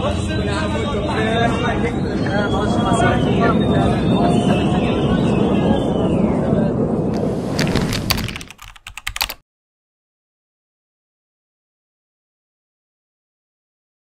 كل عام وانتم بخير. الله يديكم الخير، معلش مساكين.